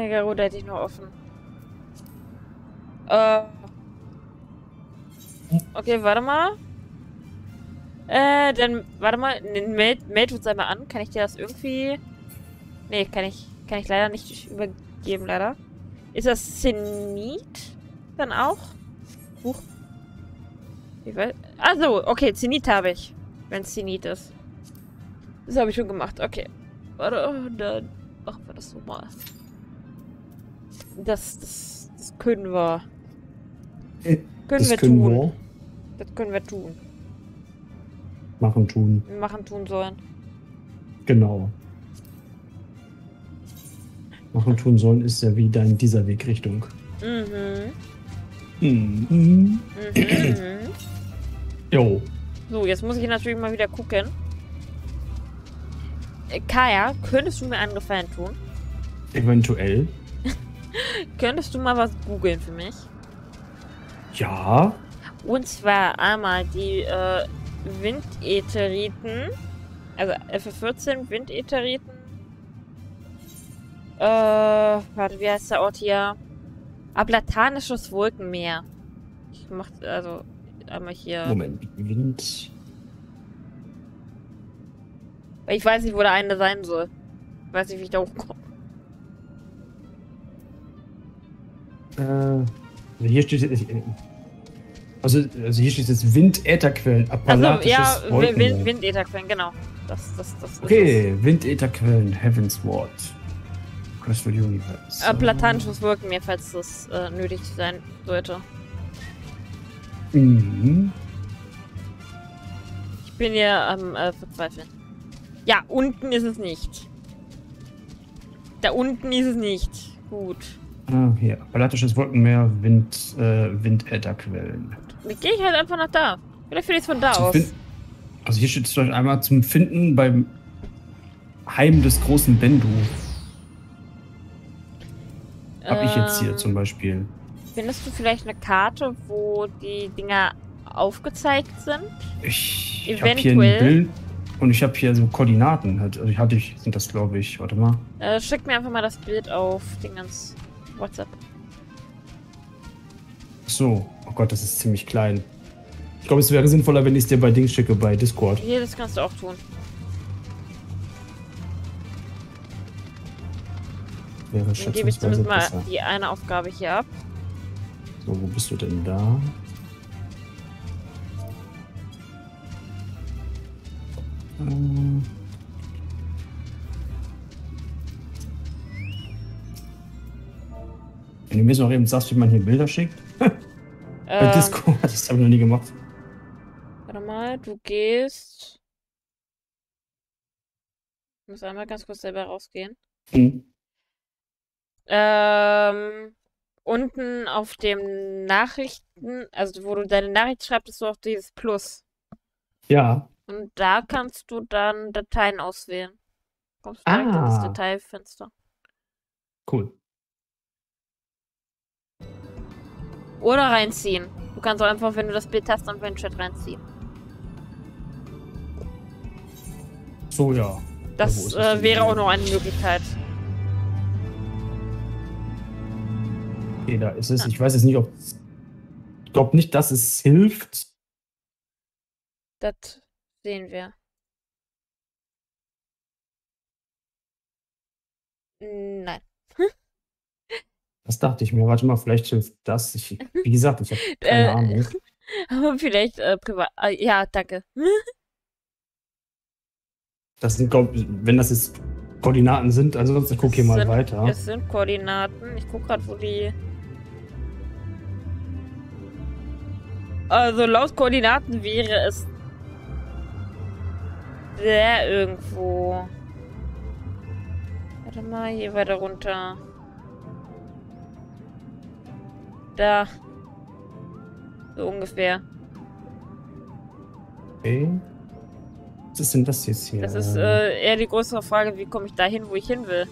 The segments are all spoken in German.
Eine Garuda hätte ich noch offen. Okay, warte mal. Dann, warte mal. Meld uns einmal an. Kann ich dir das irgendwie... Nee, kann ich leider nicht übergeben, leider. Ist das Zenit dann auch? Huch. Also, okay, Zenit habe ich. Wenn es Zenit ist. Das habe ich schon gemacht. Okay. Warte, dann machen wir das so mal. Das können wir. Können wir tun. Das können wir tun. Machen, tun. Machen, tun sollen. Genau. Machen, tun sollen ist ja wieder in dieser Wegrichtung. Jo. So, jetzt muss ich natürlich mal wieder gucken. Kaya, könntest du mir einen Gefallen tun? Eventuell. Könntest du mal was googeln für mich? Ja. Und zwar einmal die Windätheriten. Also F14 Windätheriten. Warte, wie heißt der Ort hier? Ablatanisches Wolkenmeer. Ich mach, also, einmal hier. Moment, Wind. Ich weiß nicht, wo der eine sein soll. Ich weiß nicht, wie ich da hochkomme. Hier steht jetzt. Also hier steht jetzt Windätherquellen. Also, ja, Wolkenmeer. Windätherquellen, genau. Das Okay, Windätherquellen, Heavensward. Crystal Universe. Platanisches Wolkenmeer, falls das nötig sein sollte. Mhm. Ich bin hier am Verzweifeln. Ja, unten ist es nicht. Da unten ist es nicht. Gut. Ah, hier. Appalatisches Wolkenmeer, Windätherquellen. Dann gehe ich halt einfach nach da. Vielleicht finde ich es von da aus. Also hier steht es einmal zum Finden beim Heim des großen Bendu. Hab ich jetzt hier zum Beispiel. Findest du vielleicht eine Karte, wo die Dinger aufgezeigt sind? Ich habe hier ein Bild und ich habe hier so Koordinaten. Also sind das, glaube ich. Warte mal. Schick mir einfach mal das Bild auf Dingens WhatsApp. So. Oh Gott, das ist ziemlich klein. Ich glaube, es wäre sinnvoller, wenn ich es dir bei Dings schicke, bei Discord. Hier, das kannst du auch tun. Wäre Dann gebe ich zumindest mal die eine Aufgabe hier ab. So, wo bist du denn da? Wenn du mir noch eben sagst, wie man hier Bilder schickt. Bei Discord, das habe ich noch nie gemacht. Warte mal, du gehst... Ich muss einmal ganz kurz selber rausgehen. Unten auf dem Nachrichten, also wo du deine Nachricht schreibst, ist so auf dieses Plus. Ja. Und da kannst du dann Dateien auswählen. Kommst du direkt in das Detailfenster. Cool. Oder reinziehen. Du kannst auch einfach, wenn du das Bild hast, einfach in den Chat reinziehen. So, ja. Das wäre auch noch eine Möglichkeit. Okay, da ist es. Ich weiß jetzt nicht, ob... Ich glaube nicht, dass es hilft. Das sehen wir. Nein. Das dachte ich mir. Warte mal, vielleicht hilft das. Wie gesagt, ich habe keine Ahnung. Aber vielleicht privat. Ja, danke. Das sind, wenn das jetzt Koordinaten sind, ansonsten guck hier mal weiter. Es sind Koordinaten. Ich gucke gerade, wo die... Also laut Koordinaten wäre es der irgendwo. Warte mal, hier weiter runter. Da. So ungefähr. Okay. Was ist denn das jetzt hier? Das ist eher die größere Frage, wie komme ich da hin, wo ich hin will.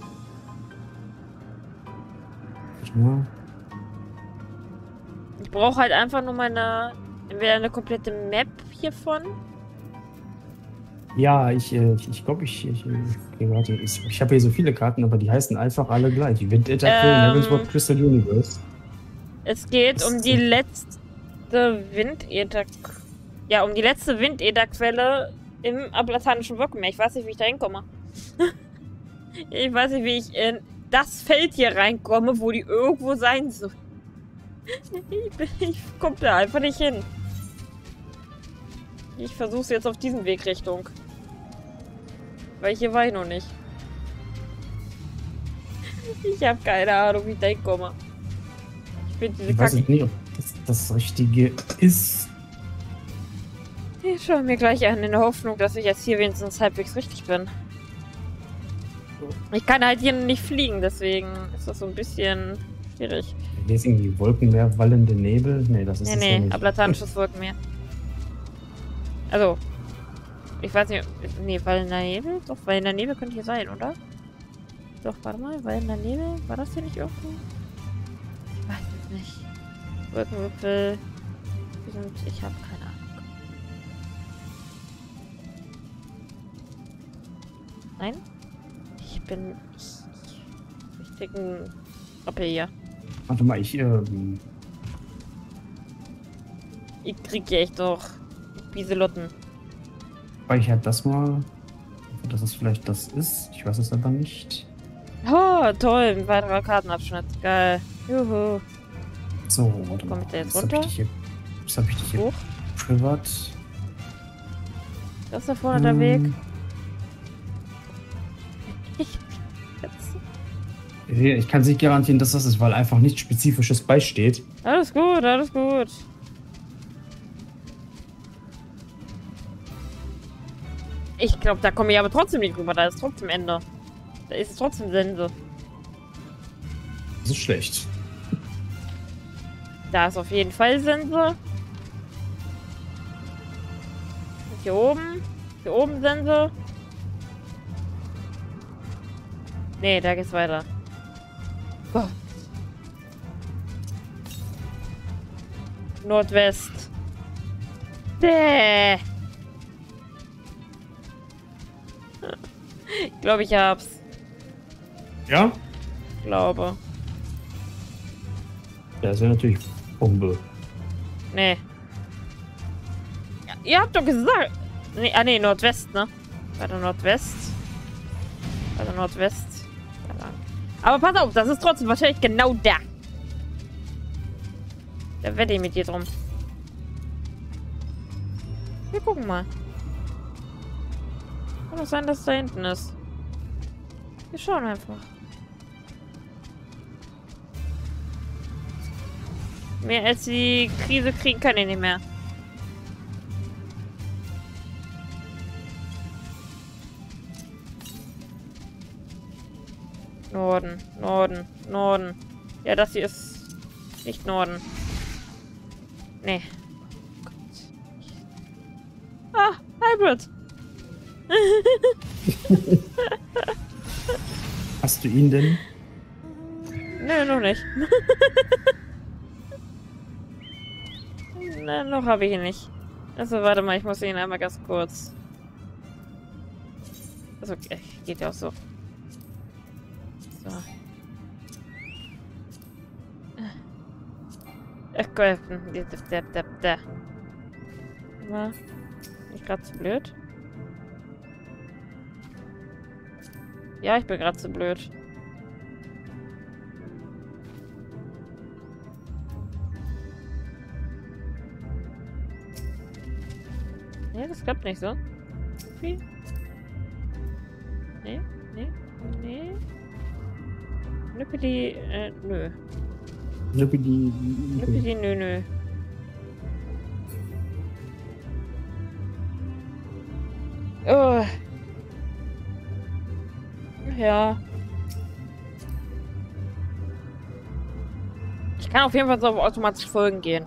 Ich brauche halt einfach nur entweder eine komplette Map hiervon. Ja, ich glaube, okay, warte, ich habe hier so viele Karten, aber die heißen einfach alle gleich. Windeterquelle, Heavensward, Crystal Universe. Es geht um die letzte Windätherquelle. Ja, um die letzte Windätherquelle im ablatanischen Wolkenmeer. Ich weiß nicht, wie ich da hinkomme. Ich weiß nicht, wie ich in das Feld hier reinkomme, wo die irgendwo sein soll. Ich komme da einfach nicht hin. Ich versuche es jetzt auf diesem Weg Richtung. Weil hier war ich noch nicht. Ich habe keine Ahnung, wie ich da hinkomme. Ich weiß nicht, ob das Richtige ist. Ich schaue mir gleich an, in der Hoffnung, dass ich jetzt hier wenigstens halbwegs richtig bin. Ich kann halt hier nicht fliegen, deswegen ist das so ein bisschen schwierig. Hier ist irgendwie Wolkenmeer, wallende Nebel. Nee, das ist Nee, nee, ablatanisches Wolkenmeer. Also, ich weiß nicht, nee, wallender Nebel? Doch, wallender Nebel könnte hier sein, oder? Doch, warte mal, wallender Nebel? War das hier nicht irgendwo? Ich weiß es nicht. Wolkenwipfel. Ich habe keine Ahnung. Nein? Ich krieg einen Appel hier. Warte mal, ich krieg ja echt doch Bieselotten. Speichert das mal. Dass es vielleicht das ist. Ich weiß es aber nicht. Oh, toll. Ein weiterer Kartenabschnitt. Geil. Juhu. So, warte mal. Komm ich da jetzt runter? Was hab ich dich hier? Hoch. Privat. Das ist da vorne der Weg. Ich kann nicht garantieren, dass das ist, weil einfach nichts Spezifisches beisteht. Alles gut, alles gut. Ich glaube, da komme ich aber trotzdem nicht rüber. Da ist trotzdem Ende. Da ist trotzdem Sense. Das ist schlecht. Da ist auf jeden Fall Sense. Hier oben. Hier oben Sense. Nee, da geht's weiter. Gott. Nordwest. Ich glaube, ich hab's. Ja? Glaube. Ja, das wäre natürlich Bombe. Nee. Ja, ihr habt doch gesagt. Nee, nee, Nordwest, ne? Weiter Nordwest. Weiter Nordwest. Aber pass auf, das ist trotzdem wahrscheinlich genau da. Da wette ich mit dir drum. Wir gucken mal. Kann doch sein, dass es da hinten ist. Wir schauen einfach. Mehr als die Krise kriegen kann ich nicht mehr. Norden, Norden, Norden. Ja, das hier ist nicht Norden. Nee. Ah, Hybrid. Hast du ihn denn? Nee, noch nicht. Nee, noch habe ich ihn nicht. Also, warte mal, ich muss ihn einmal ganz kurz. Also, okay, geht ja auch so. So. Ach Gott. War ich gerade zu blöd? Ja, ich bin gerade zu blöd. Ja, das klappt nicht so. Wie? Nee, nee, nee. Nüppeli, nö. Nüppeli, nö. Oh. Ja. Ich kann auf jeden Fall so auf automatisch Folgen gehen.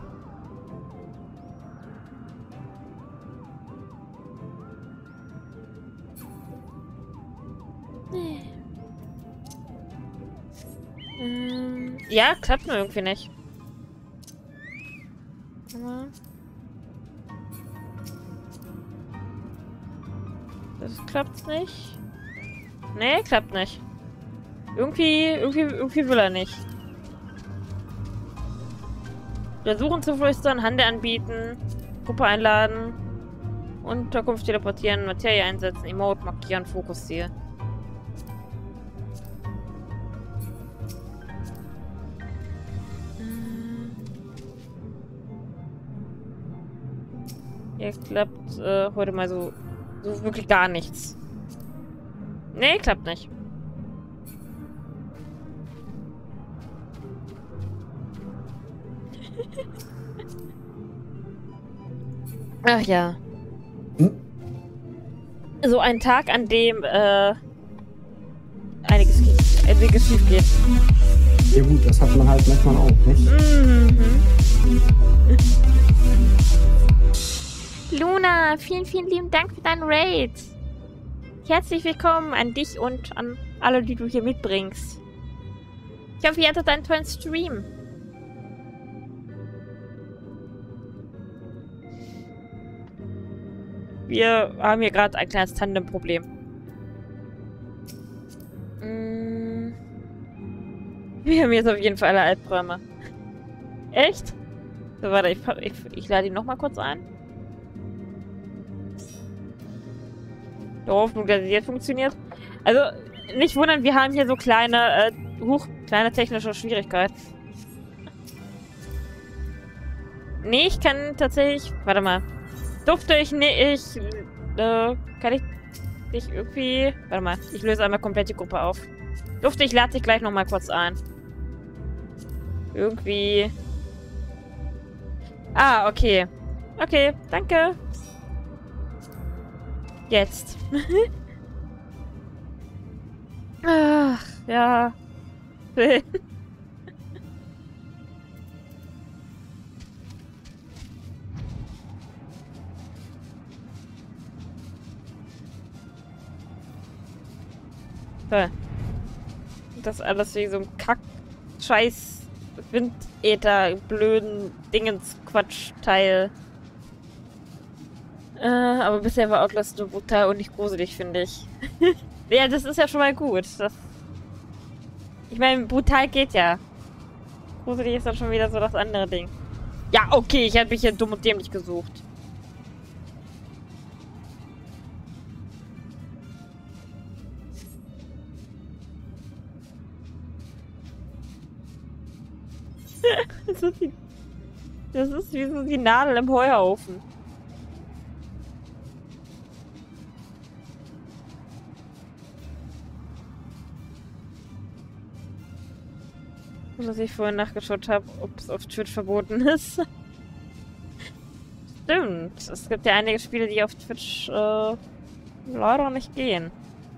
Ja, klappt nur irgendwie nicht. Das klappt nicht. Nee, klappt nicht. Irgendwie will er nicht. Versuchen zu flüstern, Handel anbieten, Gruppe einladen, Unterkunft teleportieren, Materie einsetzen, Emote markieren, Fokusziel. Hier klappt heute mal so wirklich gar nichts. Nee, klappt nicht. Ach ja. So ein Tag, an dem einiges schief geht. Ja gut, das hat man halt manchmal auch, nicht? Luna, vielen, vielen lieben Dank für deinen Raid. Herzlich willkommen an dich und an alle, die du hier mitbringst. Ich hoffe, ihr hattet einen tollen Stream. Wir haben hier gerade ein kleines Tandem-Problem. Wir haben jetzt auf jeden Fall alle Albträume. Echt? So, warte, ich lade ihn nochmal kurz ein. Der Hoffnung, dass es jetzt funktioniert. Also, nicht wundern, wir haben hier so kleine technische Schwierigkeiten. Nee, ich kann tatsächlich... Warte mal. Durfte ich nicht... kann ich dich irgendwie... Warte mal, ich löse einmal komplett die Gruppe auf. Durfte ich lade dich gleich nochmal kurz ein. Irgendwie... Ah, okay. Okay, danke. Jetzt. Ach, ja. Das alles wegen so einem Kack-Scheiß Windäther, blöden Dingens-Quatsch-Teil. Aber bisher war Outlast nur brutal und nicht gruselig, finde ich. Ja, das ist ja schon mal gut. Ich meine, brutal geht ja. Gruselig ist dann schon wieder so das andere Ding. Ja, okay, ich habe mich hier dumm und dämlich gesucht. Das ist wie so die Nadel im Heuhaufen. Dass ich vorhin nachgeschaut habe, ob es auf Twitch verboten ist. Stimmt. Es gibt ja einige Spiele, die auf Twitch leider nicht gehen.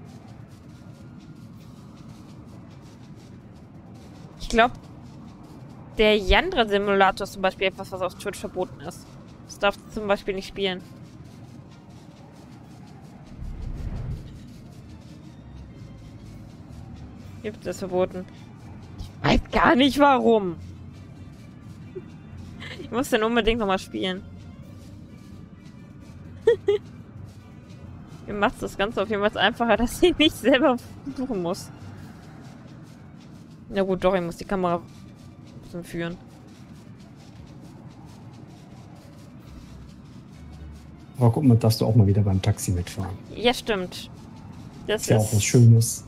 Ich glaube, der Yandra-Simulator ist zum Beispiel etwas, was auf Twitch verboten ist. Das darfst du zum Beispiel nicht spielen. Gibt es verboten. Ich weiß gar nicht warum. Ich muss den unbedingt nochmal spielen. Mir macht das Ganze auf jeden Fall einfacher, dass ich nicht selber suchen muss. Na gut, doch, ich muss die Kamera ein bisschen führen. Aber guck mal, darfst du auch mal wieder beim Taxi mitfahren. Ja, stimmt. Das ist ja auch was Schönes.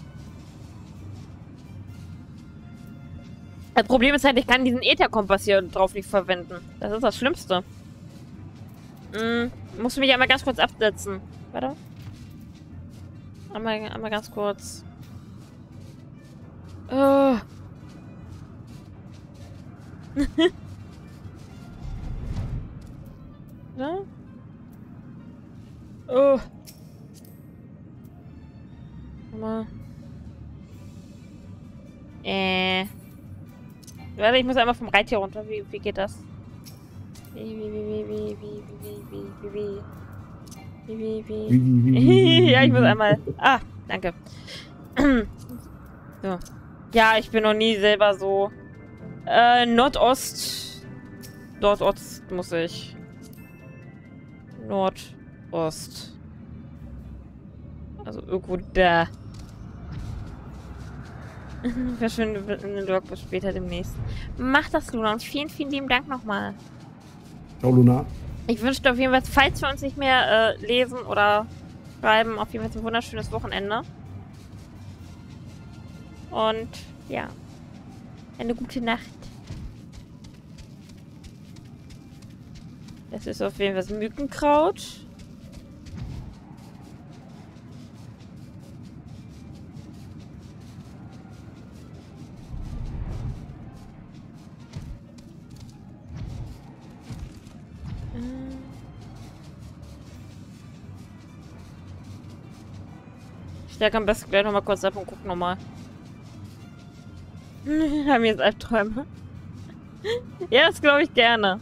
Das Problem ist halt, ich kann diesen Ether-Kompass hier drauf nicht verwenden. Das ist das Schlimmste. Musst du mich einmal ganz kurz absetzen. Warte. Einmal ganz kurz. Oh. Ja? Oh. Mal. Warte, ich muss einmal vom Reittier runter. Wie geht das? Ja, ich muss einmal... Ah, danke. So. Ja, ich bin noch nie selber so... Nordost. Nordost muss ich. Nordost. Also irgendwo da. Wäre schön, eine Log bis später demnächst. Mach das, Luna. Und vielen, vielen lieben Dank nochmal. Ciao, Luna. Ich wünsche dir auf jeden Fall, falls wir uns nicht mehr lesen oder schreiben, auf jeden Fall ein wunderschönes Wochenende. Und ja, eine gute Nacht. Das ist auf jeden Fall das Mückenkraut. Ich stärke am besten gleich nochmal kurz ab und guck nochmal. Haben wir jetzt Albträume? Ja, das glaube ich gerne.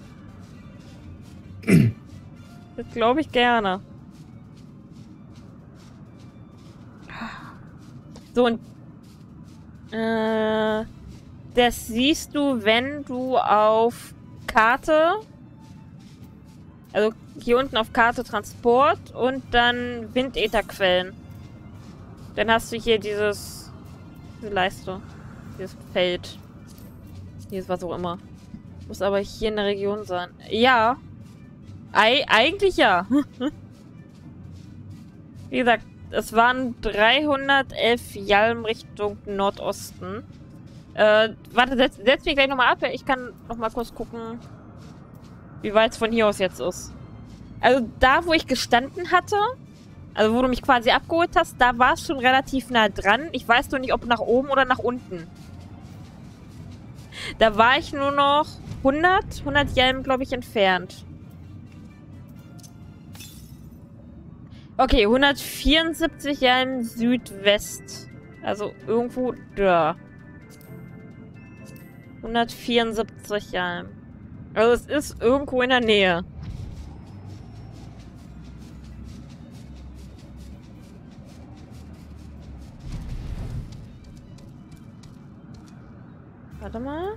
Das glaube ich gerne. So, und das siehst du, wenn du auf Karte, also hier unten auf Karte Transport und dann Windätherquellen. Dann hast du hier diese Leiste. Dieses Feld. Dieses was auch immer. Muss aber hier in der Region sein. Ja. Eigentlich ja. Wie gesagt, es waren 311 Jalm Richtung Nordosten. Warte, setz mich gleich nochmal ab. Ich kann nochmal kurz gucken, wie weit es von hier aus jetzt ist. Also da, wo ich gestanden hatte, also wo du mich quasi abgeholt hast, da war es schon relativ nah dran. Ich weiß nur nicht, ob nach oben oder nach unten. Da war ich nur noch 100 Jalm, glaube ich, entfernt. Okay, 174 Jalm Südwest. Also irgendwo da. 174 Jalm. Also es ist irgendwo in der Nähe. Warte mal.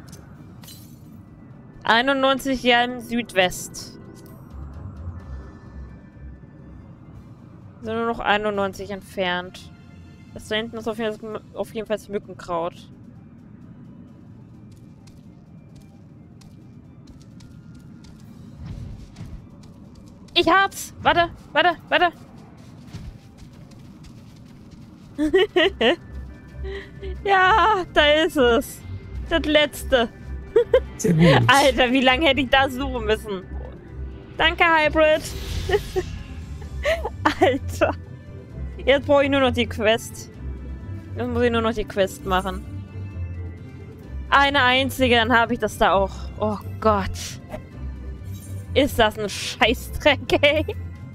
91 Jalm Südwest. Sind nur noch 91 entfernt. Das da hinten ist auf jeden Fall das Mückenkraut. Ich hab's! Warte, warte, warte! Ja, da ist es. Das letzte. Sehr gut. Alter, wie lange hätte ich da suchen müssen? Danke, Hybrid. Alter. Jetzt brauche ich nur noch die Quest. Jetzt muss ich nur noch die Quest machen. Eine einzige, dann habe ich das da auch. Oh Gott. Ist das ein Scheißdreck, ey?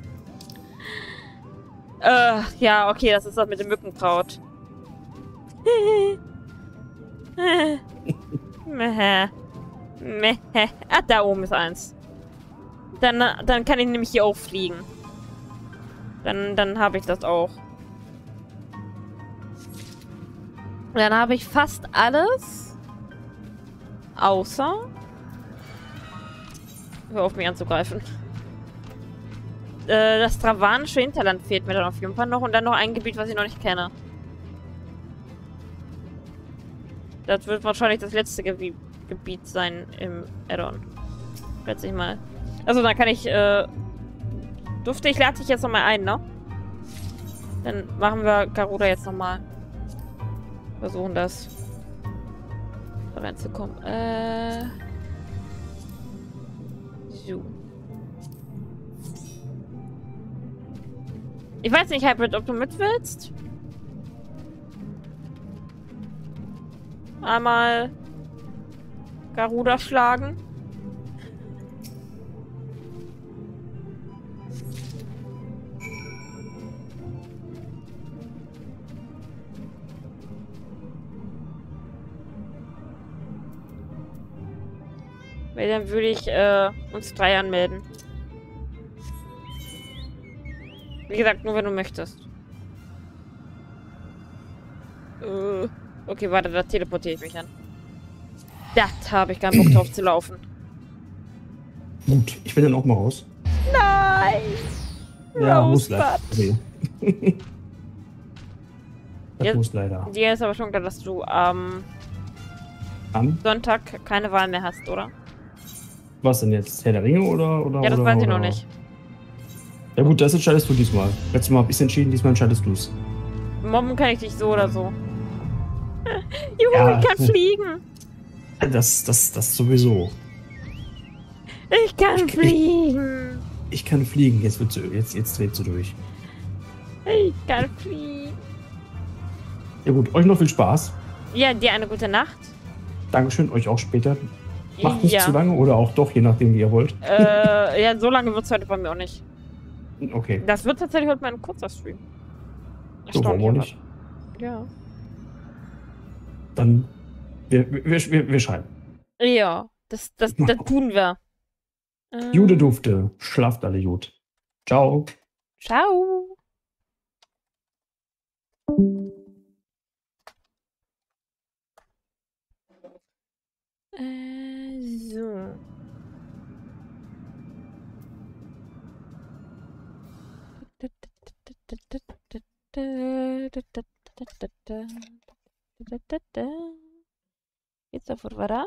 Ja, okay, das ist das mit dem Mückenkraut. Meh. Meh. Ah, da oben ist eins. Dann kann ich nämlich hier auch fliegen. Dann habe ich das auch. Dann habe ich fast alles. Außer... Hör auf, mich anzugreifen. Das dravanische Hinterland fehlt mir dann auf jeden Fall noch. Und dann noch ein Gebiet, was ich noch nicht kenne. Das wird wahrscheinlich das letzte Gebiet sein im Add-on. Schätze ich mal. Also dann kann ich, Dufte, ich lade dich jetzt nochmal ein, ne? Dann machen wir Garuda jetzt nochmal. Versuchen das. Da reinzukommen. So. Ich weiß nicht, Hybrid, ob du mit willst? Einmal Garuda schlagen. Weil dann würde ich uns 3 anmelden. Wie gesagt, nur wenn du möchtest. Okay, warte, da teleportiere ich mich an. Das habe ich keinen Bock drauf zu laufen. Gut, ich bin dann auch mal raus. Nein! Ja, Rosebud. muss leider. Das muss leider. Dir ist aber schon klar, dass du am Sonntag keine Wahl mehr hast, oder? Was denn jetzt? Herr der Ringe oder? Ja, das oder, weiß ich oder? noch nicht. Ja gut, das entscheidest du diesmal. Letztes Mal habe ich entschieden, diesmal entscheidest du es. Mobben kann ich dich so oder so. Juhu, Ja, ich kann fliegen! Das sowieso. Ich kann fliegen! Ich kann fliegen, jetzt dreht sie durch. Ich kann fliegen! Ja gut, euch noch viel Spaß. Ja, dir eine gute Nacht. Dankeschön, euch auch später. Macht nicht zu lange oder auch doch, je nachdem, wie ihr wollt. Ja, so lange wird es heute bei mir auch nicht. Okay. Das wird tatsächlich heute mal ein kurzer Stream. So, warum auch nicht? Ja. Dann, wir schreiben. Ja, das tun wir. Jude Dufte, schlaft alle gut. Ciao. Ciao. So. Jetzt auf Urvara.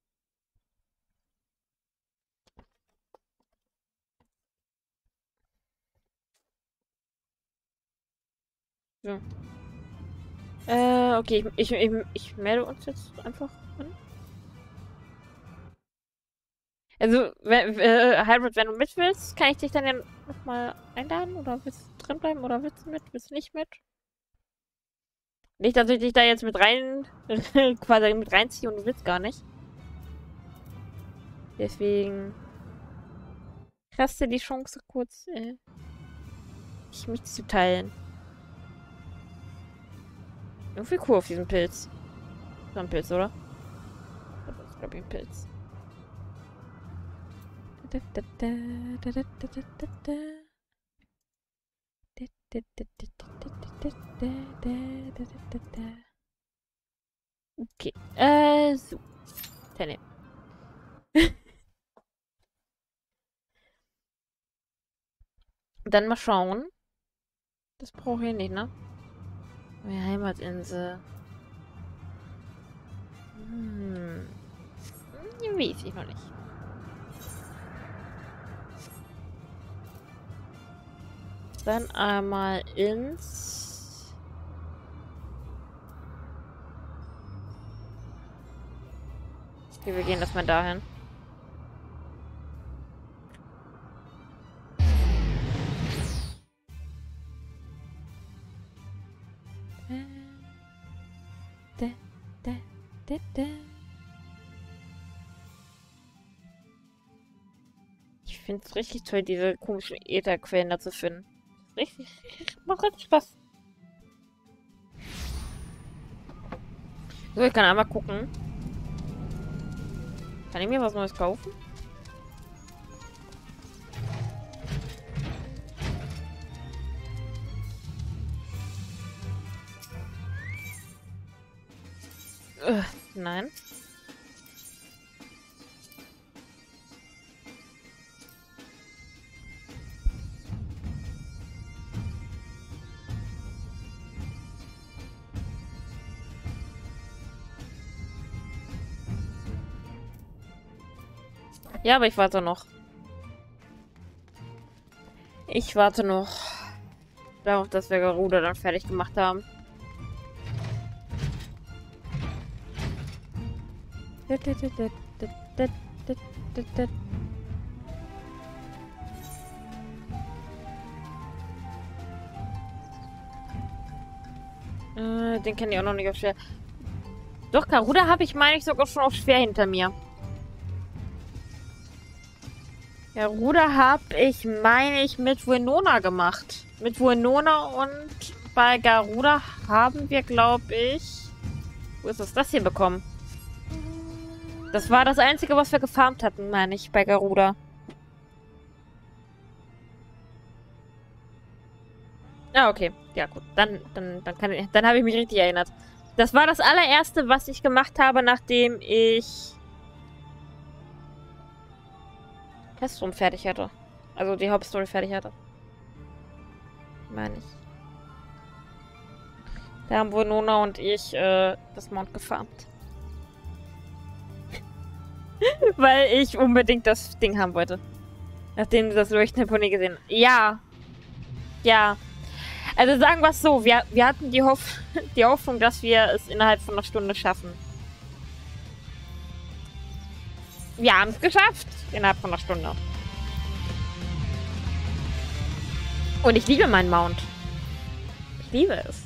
So. Okay, ich melde uns jetzt einfach an. Also, Hybrid, wenn du mit willst, kann ich dich dann ja nochmal einladen? Oder willst du drinbleiben? Oder willst du mit? Willst du nicht mit? Nicht, dass ich dich da jetzt mit rein, quasi mit reinziehe und du willst gar nicht. Deswegen hast du die Chance kurz, dich mitzuteilen. Irgendwie cool auf diesem Pilz. Das ist ein Pilz, oder? Das ist, glaube ich, ein Pilz. Okay. So. Tenne. Dann mal schauen. Das brauche ich nicht, ne? Meine Heimatinsel. Weiß ich noch nicht. Dann einmal ins... Okay, wir gehen erstmal dahin. Ich finde es richtig toll, diese komischen Ätherquellen da zu finden. Richtig, macht richtig Spaß. So, ich kann einmal gucken. Kann ich mir was Neues kaufen? Nein. Ja, aber ich warte noch. Ich warte noch darauf, dass wir Garuda dann fertig gemacht haben. Den kenne ich auch noch nicht auf schwer. Doch, Garuda habe ich, meine ich, sogar schon auf schwer hinter mir. Garuda habe ich, meine ich, mit Winona gemacht. Mit Winona und bei Garuda haben wir, glaube ich... Wo ist das hier bekommen? Das war das Einzige, was wir gefarmt hatten, meine ich, bei Garuda. Ah, okay. Ja, gut. Dann habe ich mich richtig erinnert. Das war das allererste, was ich gemacht habe, nachdem ich Castrum fertig hatte. Also die Hauptstory fertig hatte. Meine ich. Da haben Winona und ich das Mount gefarmt. Weil ich unbedingt das Ding haben wollte. Nachdem du das leuchtende Pony gesehen hast. Ja. Ja. Also sagen wir es so, wir hatten die Hoffnung, dass wir es innerhalb von einer Stunde schaffen. Wir haben es geschafft. Innerhalb von einer Stunde. Und ich liebe meinen Mount. Ich liebe es.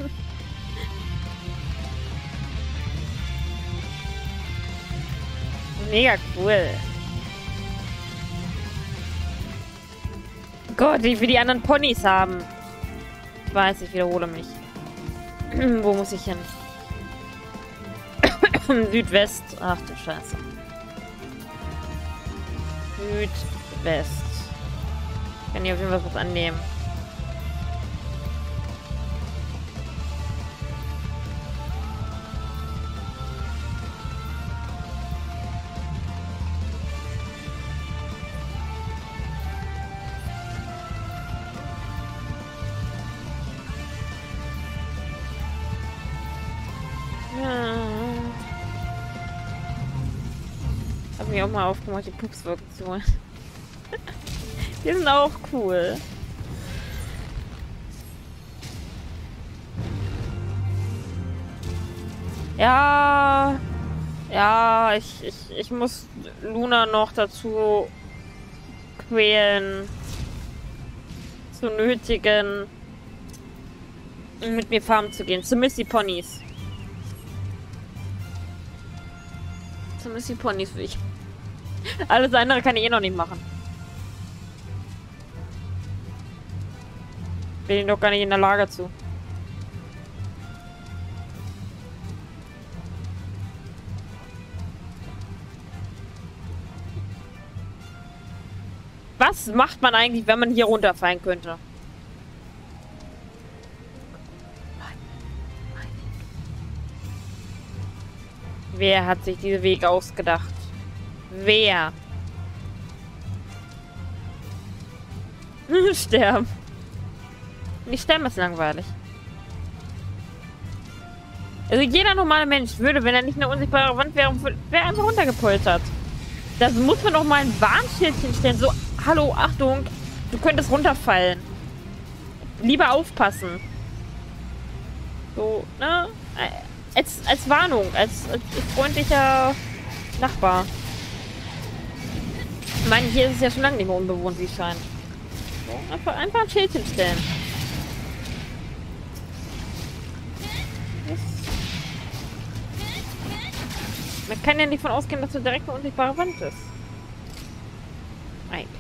Mega cool. Gott, wie wir die anderen Ponys haben. Ich weiß, ich wiederhole mich. Wo muss ich hin? Südwest. Ach du Scheiße. Südwest. Kann ich auf jeden Fall was annehmen. Hab mir auch mal aufgemacht, die Pupswirken zu holen. Die sind auch cool. Ja. Ja, ich muss Luna noch dazu quälen. Zu nötigen, mit mir farmen zu gehen. Zumindest die Ponys. Zumindest die Ponys will ich. Alles andere kann ich eh noch nicht machen. Bin ich doch gar nicht in der Lage zu. Was macht man eigentlich, wenn man hier runterfallen könnte? Wer hat sich diese Wege ausgedacht? Wer? Sterben. Nicht sterben ist langweilig. Also jeder normale Mensch würde, wenn er nicht eine unsichtbare Wand wäre, wäre einfach runtergepoltert. Das muss man doch mal ein Warnschildchen stellen. So, hallo, Achtung, du könntest runterfallen. Lieber aufpassen. So, ne? Als Warnung, als freundlicher Nachbar. Ich meine, hier ist es ja schon lange nicht mehr unbewohnt, wie es scheint. So, einfach ein Schildchen stellen. Man kann ja nicht von ausgehen, dass du direkt eine unsichtbare Wand ist. Nein.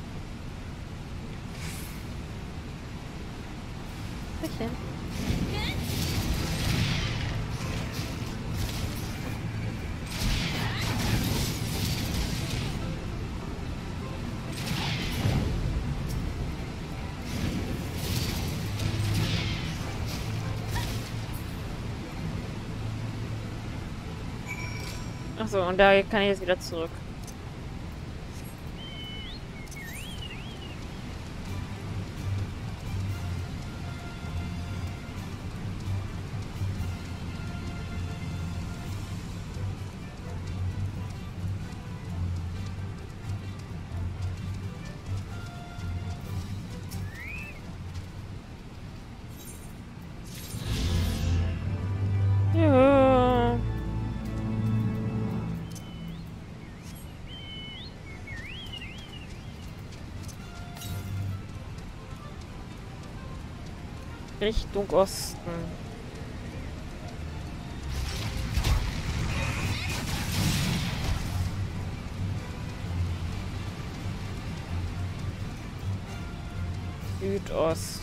Bisschen. Achso, und da kann ich jetzt wieder zurück. Ja. Richtung Osten. Südost.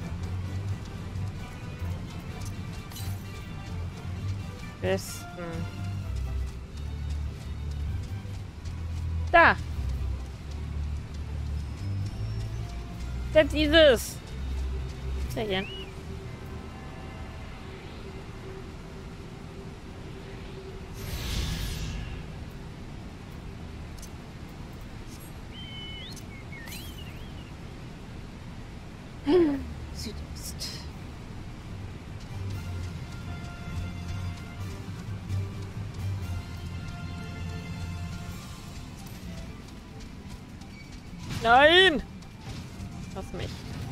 Westen. Da. Das ist es. Sehr gern. Südost. Nein! Lass mich.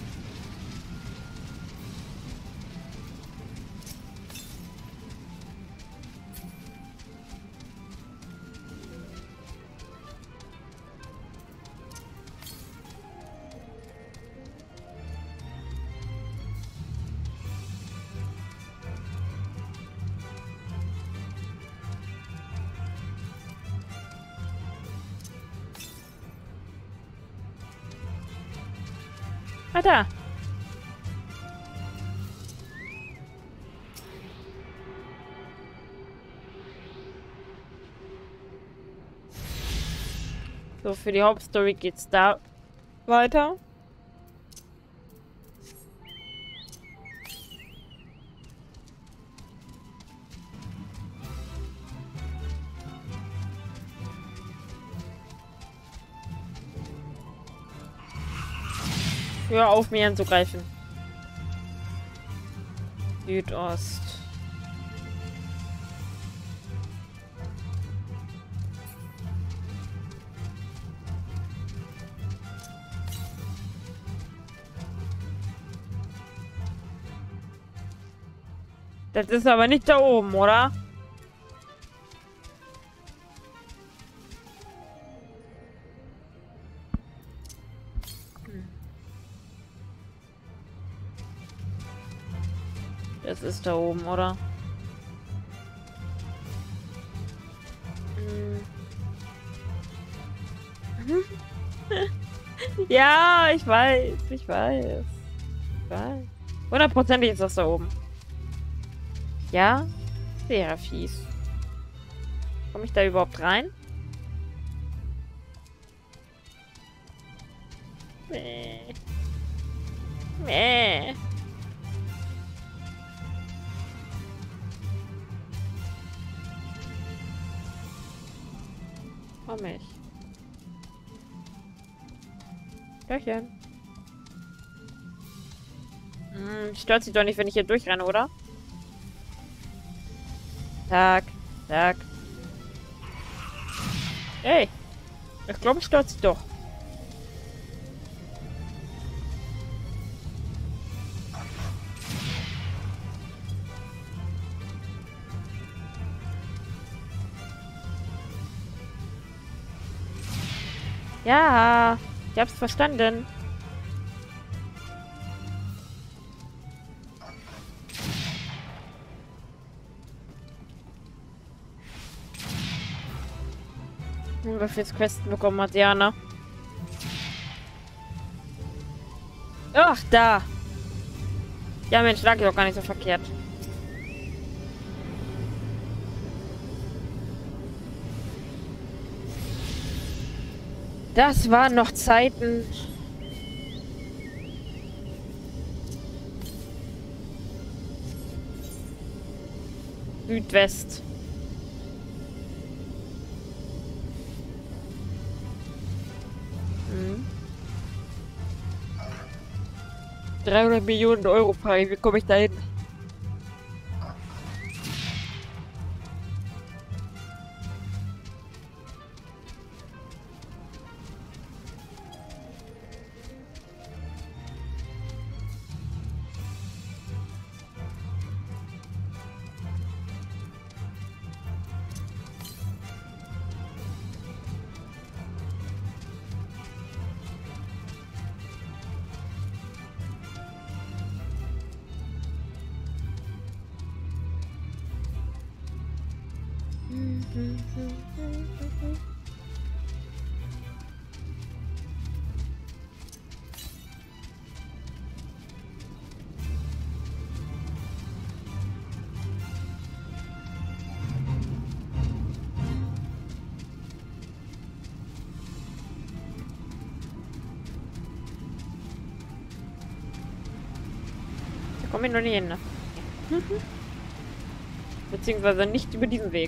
Ah, da. So, für die Hauptstory geht's da weiter. Hör auf, mir anzugreifen. Südost. Das ist aber nicht da oben, oder? Das ist da oben, oder? Ja, ich weiß. 100%ig ist das da oben. Ja? Wäre fies. Komme ich da überhaupt rein? Nee. Nee. Komm ich. Löchchen. Stört sich doch nicht, wenn ich hier durchrenne, oder? Tag. Ey. Ich glaube, es stört sich doch. Ja, ich hab's verstanden. Wie viel Questen bekommen hat Diana? Ach, da. Ja, Mensch, lag ich doch gar nicht so verkehrt. Das waren noch Zeiten. Südwest. Hm. 300 Millionen Euro frei. Wie komme ich da hin? Da komme ich noch nicht hin. Ne? Beziehungsweise nicht über diesen Weg.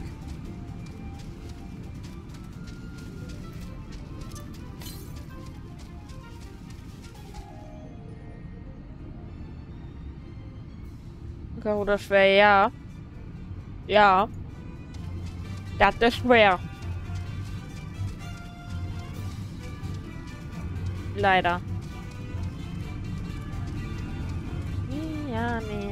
Oder schwer, ja. Ja. Das ist schwer. Leider. Ja, nee.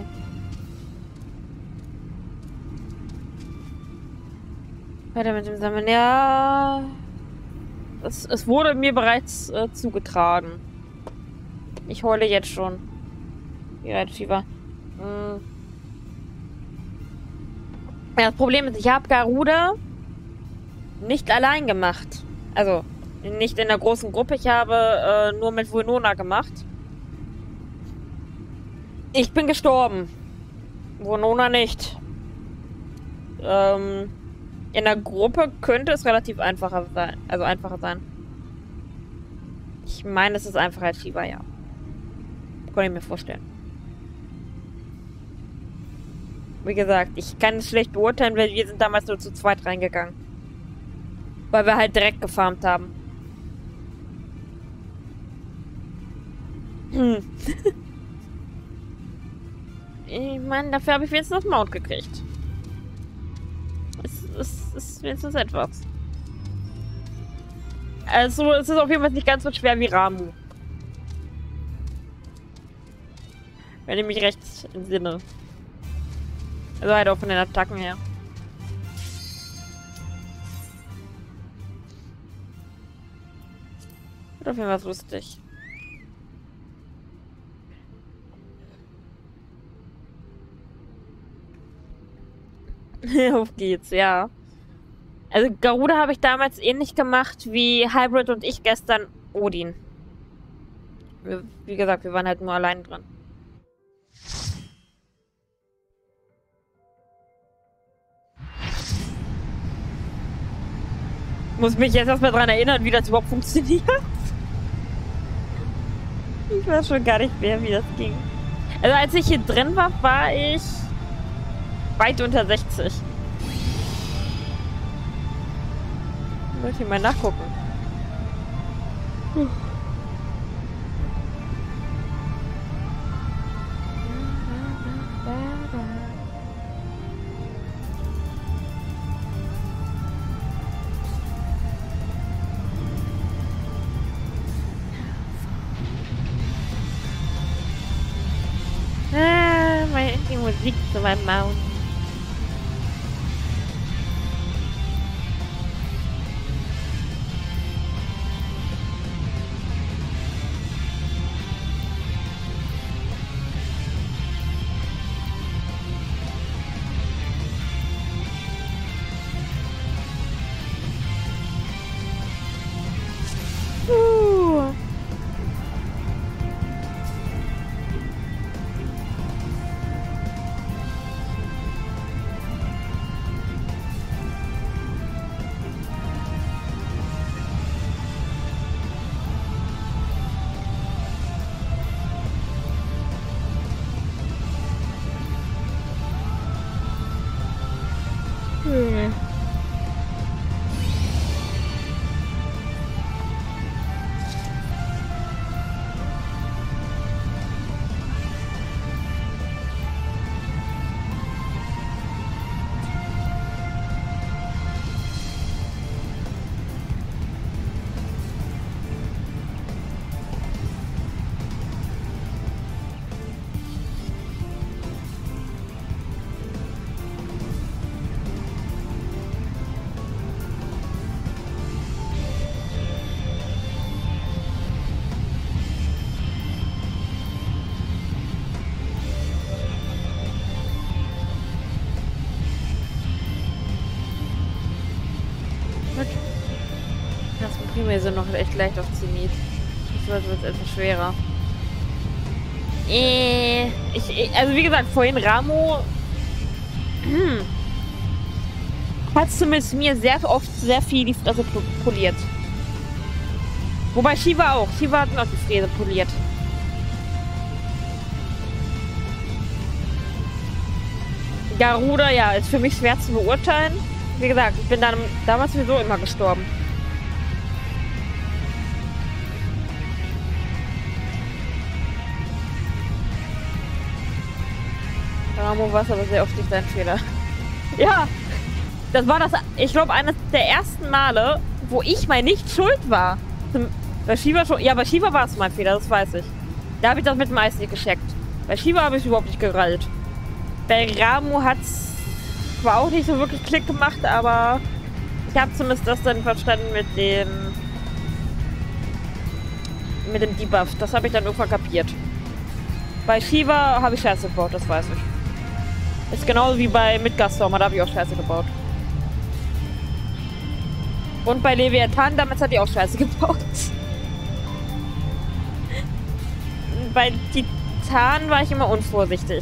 Weiter mit dem Sammeln. Ja. Es wurde mir bereits zugetragen. Ich heule jetzt schon. Ja, Shiva. Ja, das Problem ist, ich habe Garuda nicht allein gemacht. Also, nicht in der großen Gruppe. Ich habe nur mit Winona gemacht. Ich bin gestorben. Winona nicht. In der Gruppe könnte es relativ einfacher sein. Also einfacher sein. Ich meine, es ist einfacher als Shiva, ja. Kann ich mir vorstellen. Wie gesagt, ich kann es schlecht beurteilen, weil wir sind damals nur zu zweit reingegangen. Weil wir halt direkt gefarmt haben. Ich meine, dafür habe ich jetzt das Mount gekriegt. Es ist wenigstens etwas. Also, es ist auf jeden Fall nicht ganz so schwer wie Ramu. Wenn ich mich recht entsinne. Also halt auch von den Attacken her. Wird auf jeden Fall lustig. Auf geht's, ja. Also Garuda habe ich damals ähnlich gemacht wie Hybrid und ich gestern Odin. Wie gesagt, wir waren halt nur allein dran. Muss mich jetzt erstmal daran erinnern, wie das überhaupt funktioniert. Ich weiß schon gar nicht mehr, wie das ging. Also als ich hier drin war, war ich weit unter 60. Wollte ich mal nachgucken. Die Musik zu meinem Maus. Wir sind noch echt leicht auf Zenit. Das wird etwas schwerer. Also wie gesagt, vorhin Ramu hat zumindest mir sehr oft sehr viel die Fresse poliert. Wobei Shiva auch. Shiva hat mir auch die Fräse poliert. Garuda, ja, ist für mich schwer zu beurteilen. Wie gesagt, ich bin dann damals sowieso immer gestorben. Ramu war es aber sehr oft nicht dein Fehler. Ja, das war das, ich glaube, eines der ersten Male, wo ich mal nicht schuld war. Bei Shiva schon. Ja, bei Shiva war es mein Fehler, das weiß ich. Da habe ich das mit dem Eis nicht gecheckt. Bei Shiva habe ich überhaupt nicht gerallt. Bei Ramu hat es zwar auch nicht so wirklich Klick gemacht, aber ich habe zumindest das dann verstanden mit dem Debuff. Das habe ich dann irgendwann kapiert. Bei Shiva habe ich Scheiße gebaut, das weiß ich. Ist genauso wie bei Midgarstormer, da habe ich auch Scheiße gebaut. Und bei Leviathan, damals hat die auch Scheiße gebaut. Bei Titan war ich immer unvorsichtig.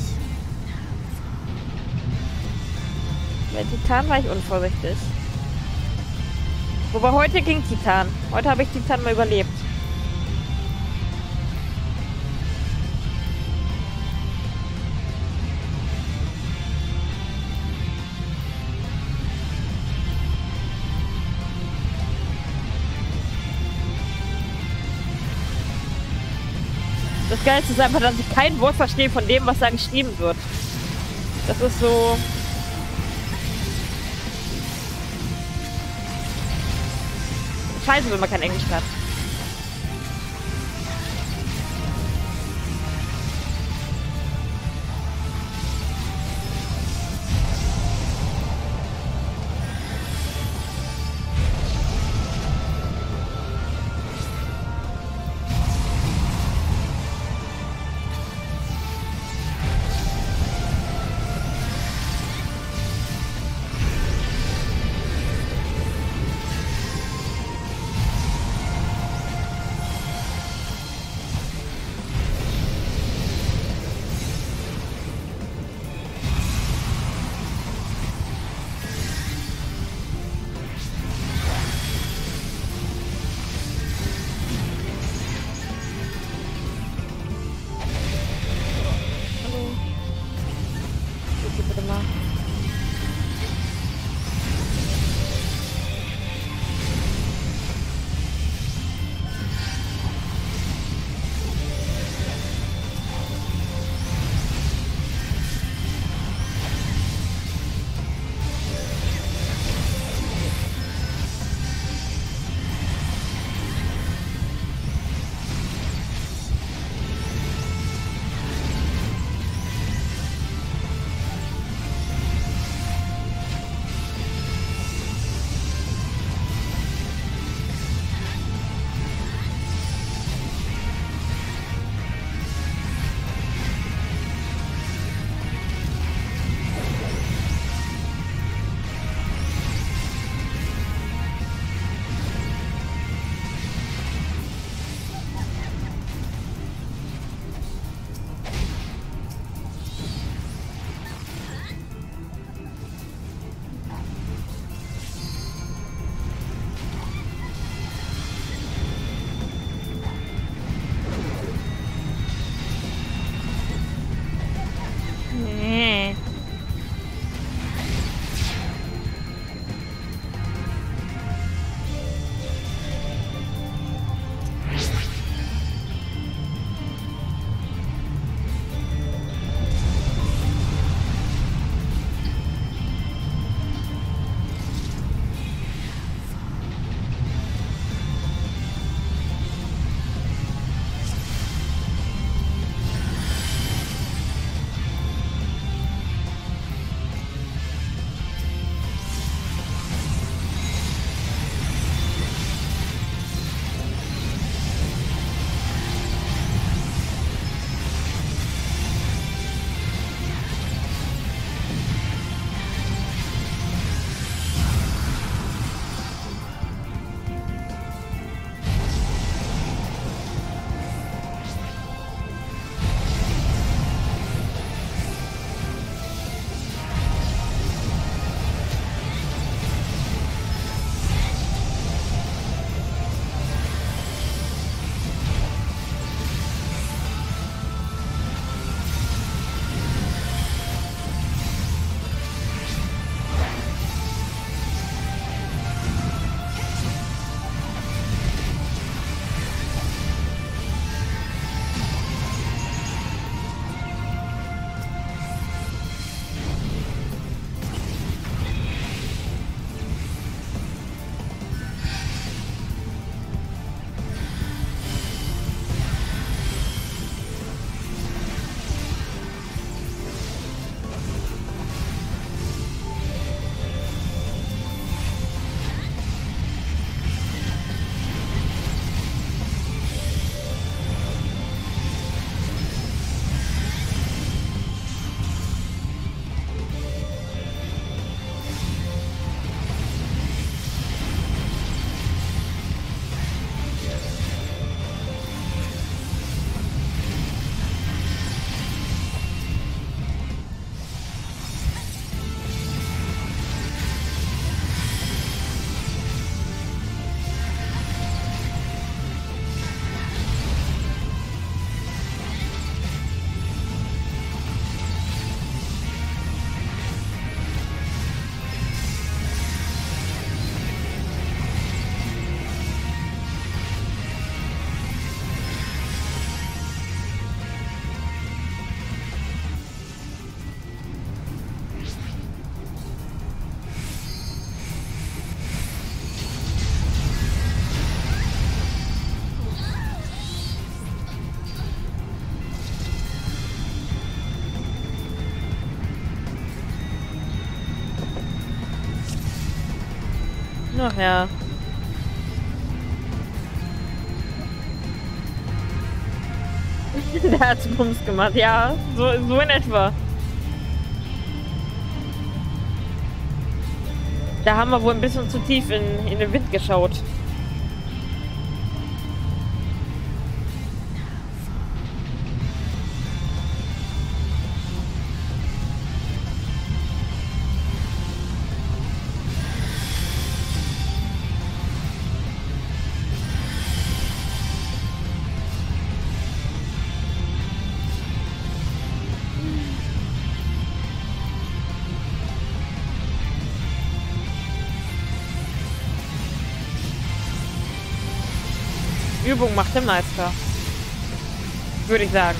Bei Titan war ich unvorsichtig. Wobei heute ging Titan. Heute habe ich Titan mal überlebt. Das Geilste ist einfach, dass ich kein Wort verstehe von dem, was da geschrieben wird. Das ist so... Scheiße, wenn man kein Englisch hat. Ach ja. Der hat's Bums gemacht. Ja, so in etwa. Da haben wir wohl ein bisschen zu tief in den Wind geschaut. Übung macht den Meister. Würde ich sagen.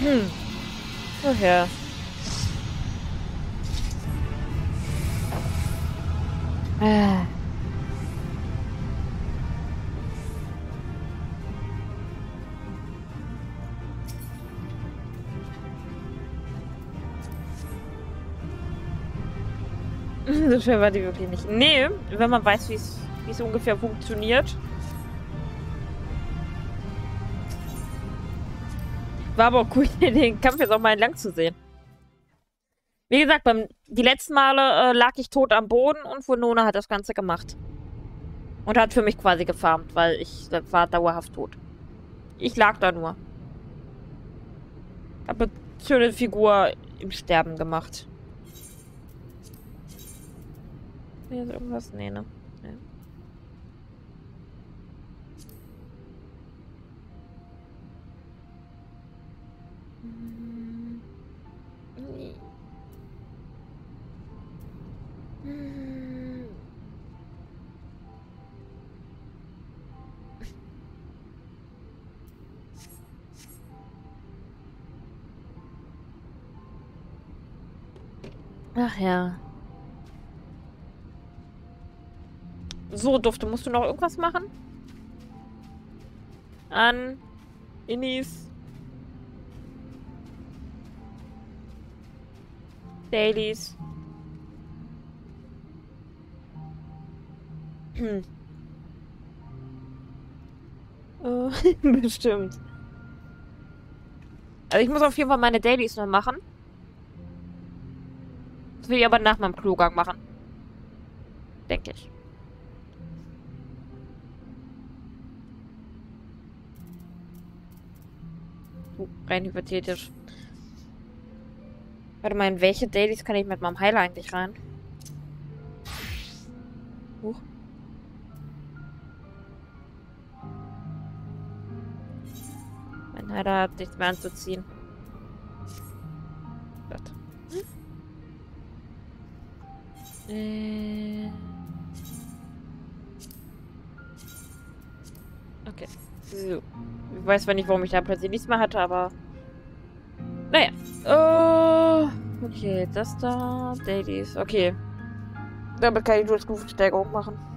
Ach ja. So schwer war die wirklich nicht. Nee, wenn man weiß, wie es ungefähr funktioniert. War aber auch cool, den Kampf jetzt auch mal entlang zu sehen. Wie gesagt, die letzten Male lag ich tot am Boden und Vonona hat das Ganze gemacht. Und hat für mich quasi gefarmt, weil ich war dauerhaft tot. Ich lag da nur. Hab eine schöne Figur im Sterben gemacht. Hier ist irgendwas? Nee, ne? Nee. Nee. Ach ja. So, Dufte, musst du noch irgendwas machen? An Innis Dailies. Bestimmt. Also ich muss auf jeden Fall meine Dailies noch machen. Das will ich aber nach meinem Klogang machen. Denke ich. Rein hypothetisch. Warte mal, in welche Dailies kann ich mit meinem Heiler eigentlich rein? Huch. Mein Heiler hat nichts mehr anzuziehen. Gott. Okay. So. Ich weiß zwar nicht, warum ich da plötzlich nichts mehr hatte, aber... Naja. Okay, das da. Dailies. Okay. Damit kann ich nur Stufensteigerung machen.